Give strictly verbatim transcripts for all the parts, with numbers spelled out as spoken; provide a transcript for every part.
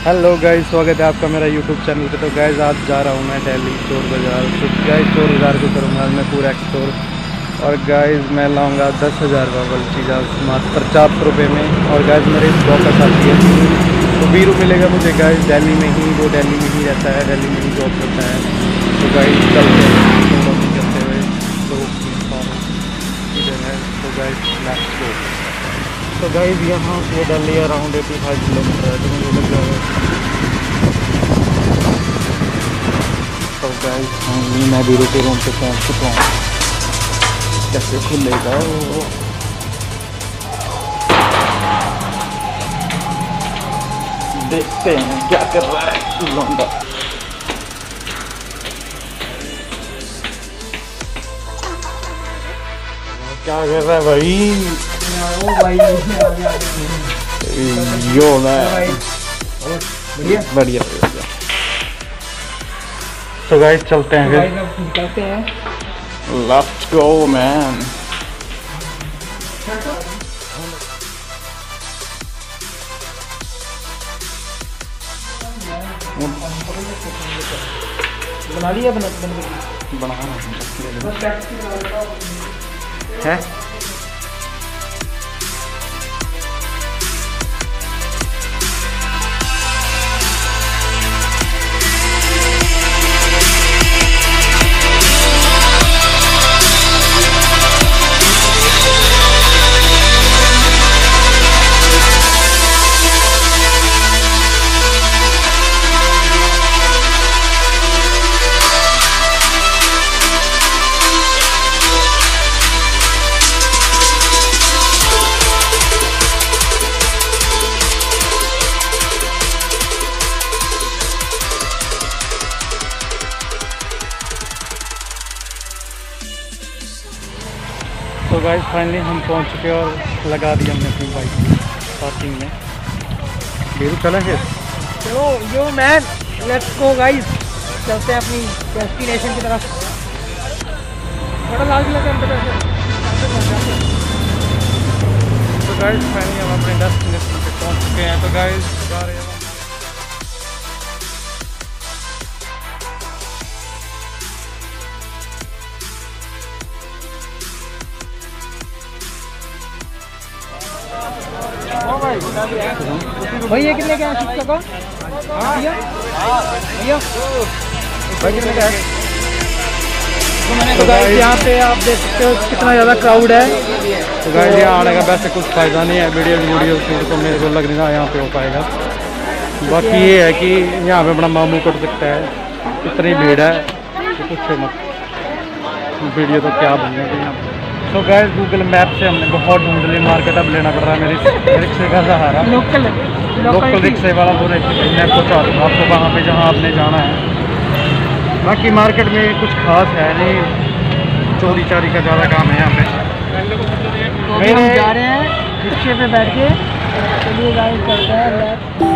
Hello guys, स्वागत है आपका मेरा यूट्यूब चैनल पे। तो गाइस आज जा रहा हूँ मैं दिल्ली चोर बाज़ार। तो गाइस चोर बाज़ार को करूँगा आज मैं पूरा एक्सप्लोर। और गाइस मैं लाऊंगा दस हज़ार का वाली चीज़ आज मात्र पचास रुपये में। और गाइस मेरे इस ब्लॉग का साथी है तो वीरू मिलेगा मुझे गाइस दिल्ली में ही। वो दिल्ली में ही रहता है, दिल्ली में ही जॉब करता है। तो गाइस चलते हैं करते हुए तो इधर है। तो गाइस लेट्स गो। तो गाइस यहाँ से Delhi around eighty five kilometre है तो मुझे लग जाएगा। तो गाइस फाइनली मैं वीरू के रूम पे पहुँच चुका हूँ। कैसे खुलेगा वो, देखते हैं क्या कर रहा है लौंडा। क्या कर रहा है भाई? ओ भाई यो मैं बढ़िया बढ़िया बढ़िया। तो गाइस चलते हैं फिर, चलते हैं। Let's go man. बना लिया बना बना है। तो गाइस फाइनली हम पहुंच चुके और लगा दिया हमने अपनी बाइक पार्किंग में। वीरू चला फिर चलो yo man, let's go guys. चलते हैं अपनी डेस्टिनेशन की तरफ। बड़ा लाल किला के अंदर से। तो गाइस फाइनली हम अपने डेस्टिनेशन पे पहुंच चुके हैं। तो गाइस जा रहे हैं भैया कितने का है शिक्षा का? भैया भैया भाई कितने का है? तो मैंने तो गाइस यहाँ पे आप देख सकते हो कितना ज़्यादा क्राउड है। तो गाइस यहाँ आने का वैसे कुछ फ़ायदा नहीं है। वीडियो वीडियो शूट तो मेरे को लग नहीं रहा यहाँ पे हो पाएगा। बाकी ये है कि यहाँ पे अपना मामू कट सकता है, इतनी भीड़ है तो कुछ मत। वीडियो तो क्या बनना है यहाँ पे। तो गाइस गूगल मैप से हमने बहुत ढूंढ ली मार्केट। अब लेना पड़ रहा है मेरी रिक्शे का सहारा। लोकल लोकल रिक्शे वाला वो मैं पहुँचा दूँगा आपको वहाँ पे जहाँ आपने जाना है। बाकी मार्केट में कुछ खास है नहीं, चोरी चारी का ज़्यादा काम है यहाँ पे। तो मेरे हम जा रहे हैं रिक्शे पे बैठ के। चलिए गाइस चलते हैं।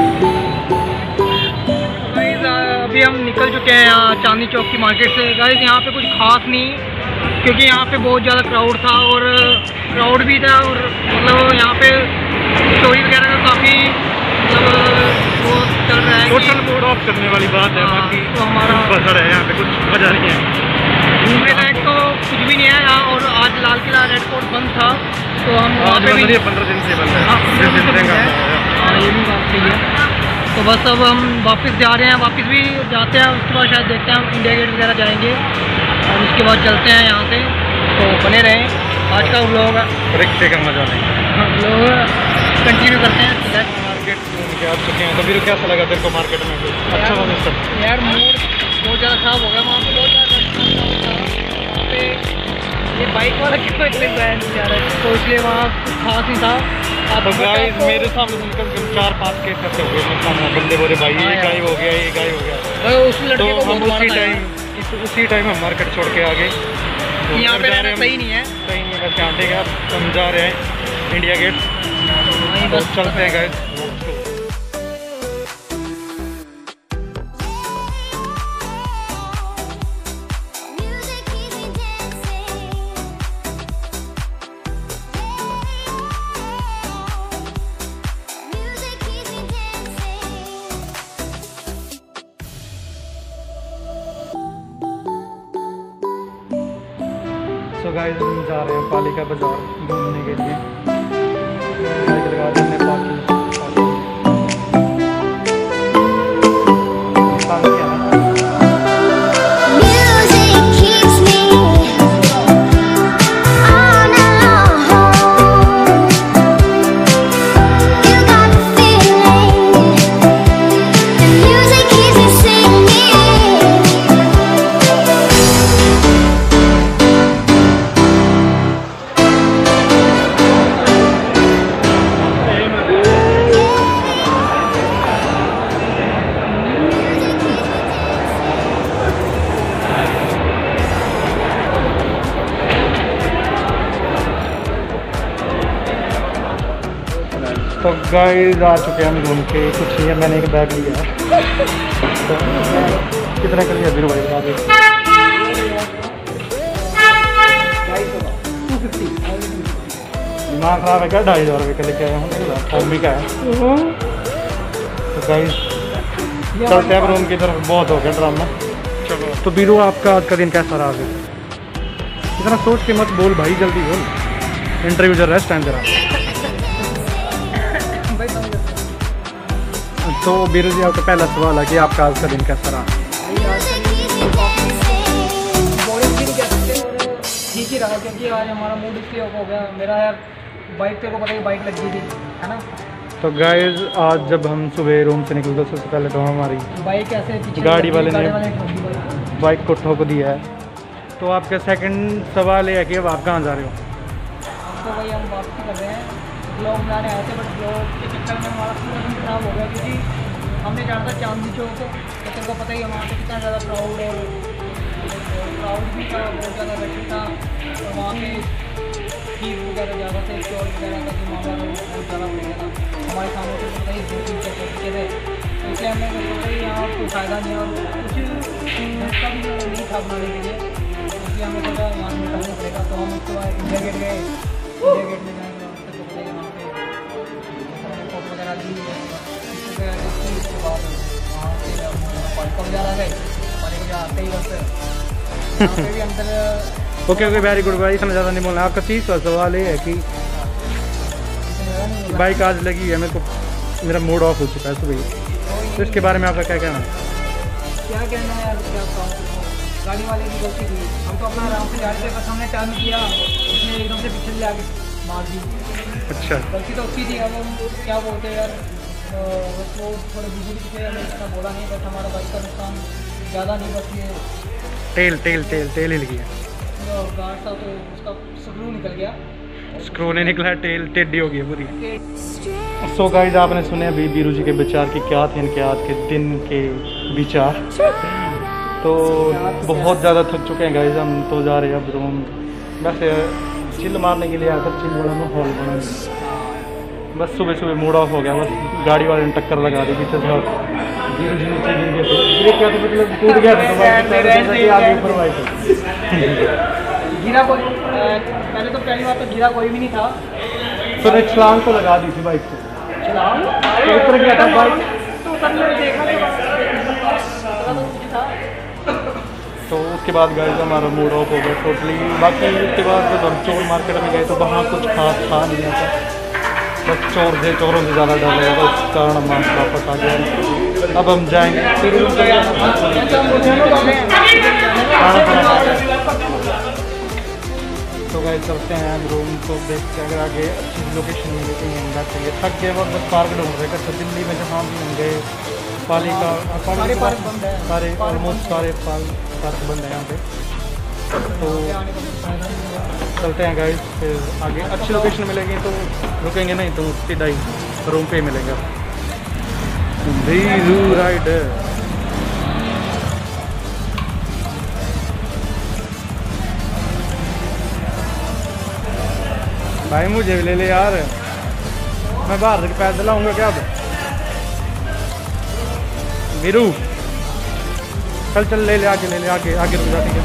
अभी हम निकल चुके हैं यहाँ चांदनी चौक की मार्केट से। गाइस यहाँ पे कुछ खास नहीं, क्योंकि यहाँ पे बहुत ज़्यादा क्राउड था और क्राउड भी था और मतलब यहाँ पे चोरी वगैरह का काफ़ी मतलब वो चल रहा है। टोटल मूड ऑफ करने वाली बात है। बाकी तो हमारा बसड़ है यहाँ पे, कुछ मजा नहीं है। घूमने लायक तो कुछ भी नहीं है यहाँ। और आज लाल किला रेड फोर्ट बंद था तो हम वहाँ पे भी पंद्रह दिन से बंद है। हाँ ये भी बात सही है। तो बस अब हम वापस जा रहे हैं, वापस भी जाते हैं। उसके बाद शायद देखते हैं हम इंडिया गेट वगैरह जाएंगे और उसके बाद चलते हैं यहाँ से। तो बने रहें। आज का व्लॉग रिक्शे का मजा नहीं, व्लॉग कंटिन्यू करते हैं। मार्केट के आ चुके हैं। तो फिर कैसा लगा तेरे को मार्केट में? अच्छा लगा सब यार, मूड बहुत ज़्यादा ख़राब हो गया वहाँ पे। बहुत ज़्यादा वहाँ पे ये बाइक वाला क्यों इतने ब्रांड जा रहा है तो इसलिए वहाँ कुछ खास नहीं था। तो गाइस मेरे सामने कम से कम चार पाँच केस ऐसे हो गए। सामने बंदे बोले भाई ये गाय हो गया, ये गाय हो गया। उस लड़के को हम उसी टाइम उसी टाइम हम मार्केट छोड़ के आ गए। यहाँ पे रहना सही नहीं है, सही नहीं है। बस ठीक है, हम जा रहे हैं इंडिया गेट। बस चलते हैं गाइस। गाइस हम जा रहे हैं पालिका बाजार घूमने के लिए। बाइक लगा दी हमने पार्किंग। तो गाइस आ चुके हैं हम घूम के, कुछ नहीं है, मैंने एक बैग लिया है। तो कितना कर लिया बीरू भाई बता दो। दिमाग खराब है क्या? ढाई हज़ार रुपये का लेके आया हूँ, कॉम्बी का है। तो गाइस चलते हैं रूम की तरफ, बहुत हो गया ड्रामा। चलो तो बीरू आपका आज का दिन कैसा रहा? इतना सोच के मत बोल भाई, जल्दी बोल, इंटरव्यू चल रहा है इस टाइम जरा। तो बीरू जी आपका पहला सवाल है कि आपका आज का दिन कैसा रहा? ठीक ही रहा, क्योंकि आज हमारा मूड इसलिए हो गया। मेरा यार बाइक तेरे को पता है बाइक लग गई थी, है ना। तो गाइस आज जब हम सुबह रूम से निकलते सबसे पहले तो हमारी बाइक ऐसे पीछे गाड़ी वाले ने बाइक, बाइक को ठोक दिया है। तो आपका सेकंड सवाल ये है कि अब आप कहाँ जा रहे हो? तो भाई हम वापसी कर रहे हैं, ब्लॉग बनाने आए थे, बट ब्लॉग के चक्कर में हमारा पूरा दिन खराब हो गया, क्योंकि हमने जाना था चांदनी चौक। तो तेरे को पता ही है वहाँ पे कितना ज़्यादा क्राउड और क्राउड भी था, बहुत ज़्यादा रश था, और वहाँ पे फीस वगैरह ज़्यादा थे, चोर वगैरह का जो मामला था बहुत ज़्यादा हो गया था। हमारे सामने तो पता ही दो तीन चौक चुके थे, इसलिए हमने सोचा ही यहाँ कोई फ़ायदा नहीं और कुछ रास्ता भी नहीं था बनाने के लिए, इसलिए हमें सोचा यहाँ से निकलना पड़ेगा। तो हम उसके बाद इंडिया गेट गए, इंडिया गेट में जाएंगे वहाँ पे फोटो वगैरह दी, उसके बाद वहाँ से पालिका बाजार आ गए। पालिका बाजार आते ही बस भी अंदर। ओके ओके वेरी गुड भाई, इतना ज़्यादा नहीं बोलना। आपका तीसरा सवाल ये है कि बाइक आज लगी है, मेरे को मेरा मूड ऑफ हो चुका है सुबह, तो इसके बारे में आपका क्या कहना है? क्या कहना है यार, क्या गाड़ी वाले की गलती थी। हम तो अपना आराम से जा रहे थे, बस हमने टर्न किया, उसने एकदम से पीछे ले आके मार दी। अच्छा, गलती तो उसकी थी। अब हम क्या बोलते हैं यार, बस वो थोड़े बुजुर्ग थे, हमें इतना बोला नहीं, बस हमारा बाइक का नुकसान ज़्यादा नहीं, बस ये तेल तेल तेल तेल ही लगी है, गार्ड था तो उसका स्क्रू निकल गया। स्क्रू नहीं निकला, टेल टेढ़ी हो गई है पूरी। सो गाइस आपने सुने अभी बीरू जी के विचार की क्या थे, इनके आज के दिन के विचार। तो बहुत ज़्यादा थक चुके हैं गाइस, हम तो जा रहे हैं अब रूम। वैसे चिल मारने के लिए आया था, चिल बड़ा माहौल बना, बस सुबह सुबह मूड ऑफ हो गया। बस गाड़ी वाले ने टक्कर लगा दी पीछे से, बीरू जी नीचे गिर गए थे, गिर क्या तो मतलब टूट गया था, आगे ऊपर बाइक गिरा। कोई पहले तो पहली बार तो गिरा कोई भी नहीं था, तो ने छलांग तो लगा दी थी बाइक से, छलांग तो ऊपर गया था बाइक, तो उतरने में देखा नहीं था। तो उसके बाद गाइस हमारा मूड ऑफ हो गया टोटली। बाकी उसके बाद जब हम चोर मार्केट में गए तो वहाँ कुछ खास खा नहीं आता, बस चोर थे, चोरों से ज़्यादा डर लगा था, इस कारण हम वापस आ गए। अब हम जाएंगे फिर तो गाइस चलते हैं हम रूम को देखते हैं, अगर आगे अच्छी लोकेशन मिले कहीं हम बैठ सकेंगे। थक गए वक्त बस पार्क ढूंढ रहे थे दिल्ली में, जहाँ भी होंगे पालिका सारे पार्क बंद है, सारे ऑलमोस्ट सारे पार्क बंद है यहाँ पे। तो चलते हैं गाइस, फिर आगे अच्छी लोकेशन मिलेगी तो रुकेंगे, नहीं तो सीधा ही रूम पे ही मिलेगा। बीरू राइडर भाई मुझे भी ले ले यार, मैं बाहर से पैदल आऊँगा क्या? अब बीरू चल चल ले ले आगे, ले ले आगे आगे रुक जाती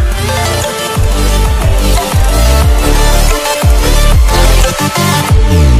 है।